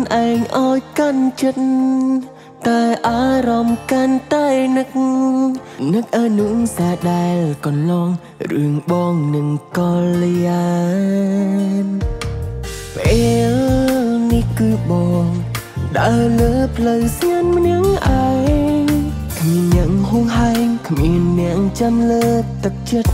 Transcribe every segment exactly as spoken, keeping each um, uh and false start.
ឯងឲ្យកាន់ចិត្តតែអារម្មណ៍កាន់តែនឹកនឹកអនុសាដែលកន្លងរឿងបងនឹងកល្យានពេលនេះគឺបងដើរលើផ្លូវស្ងាត់ម្នាក់ឯងគ្មានអ្នកហួងហែងគ្មានអ្នកចាំលើទឹកចិត្ត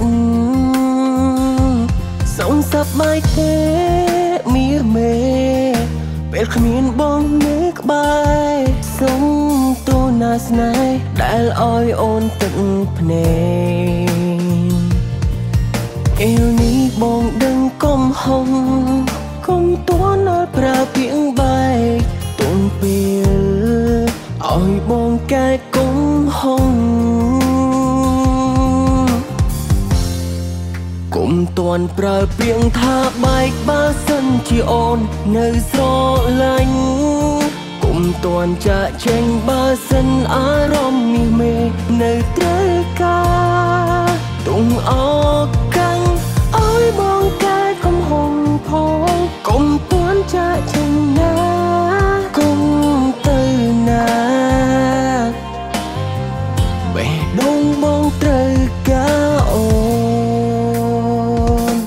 សូមសប្បាយទេមារមេពេលគ្មានបងនៅក្បែរសូមទូណាស្នេហ៍ដែលឲ្យអូនទឹកភ្នែកពេលនេះបងដឹងកំហុសគុំតួនឲ្យប្រើពាក្យបែកទុំពេលឲ្យបងកែកំហុសគុំតួនប្រើពាក្យថាបែកបើសិនជាអូននៅស្រឡាញ់គុំតួនចាក់ចេញបើសិនអារម្មណ៍នេះមេនៅត្រូវការទុំអរកាំងឲ្យបងកែកំហុសផងគុំតួនចាក់ចេញណាគុំទៅណាបេះដូងបងត្រូវការអូន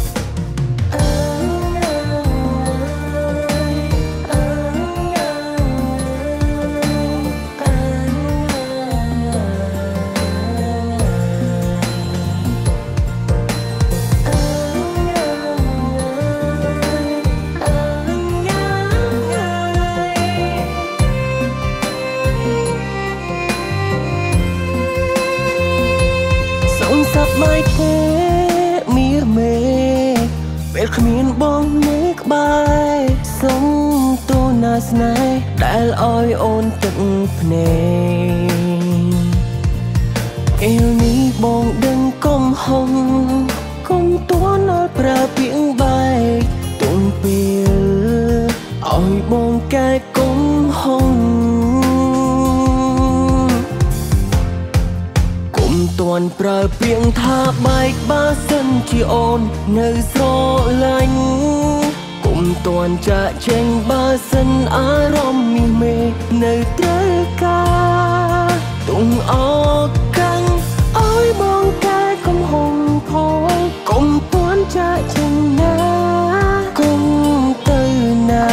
សប្បាយទេមារមេពេលគ្មានបងនៅក្បែរសូមទូណាស្នេហ៍ដែលឲ្យអូនទឹកភ្នែកពេលនេះបងដឹងកំហុសគុំតួនឲ្យប្រើពាក្យបែកទុំពេលឲ្យបងកែកំហុសតួនប្រើពាក្យថាបែកបើសិនជាអូននៅស្រឡាញ់គុំតួនចាក់ចេញបើសិនអារម្មណ៍នេះមេនៅត្រូវការទុំអរកាំងឲ្យបងកែកំហុសផងគុំតួនចាក់ចេញណាគុំទៅណា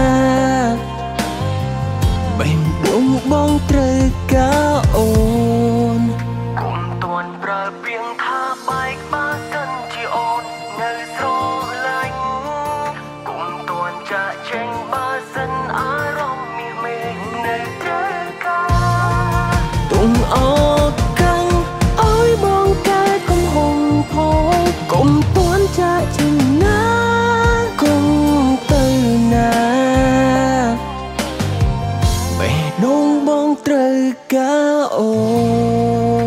បេះដូងបងត្រូវការអូនប្រើពាក្យថាបែកបើសិនជាអូននៅស្រឡាញ់គុំតួនចាក់ចេញបើសិនអារម្មណ៍នេះមេនៅត្រូវការទុំអរកាំងឲ្យបងកែកំហុសផងគុំតួនចាក់ចេញណាគុំទៅណាបេះដូងបងត្រូវការអូន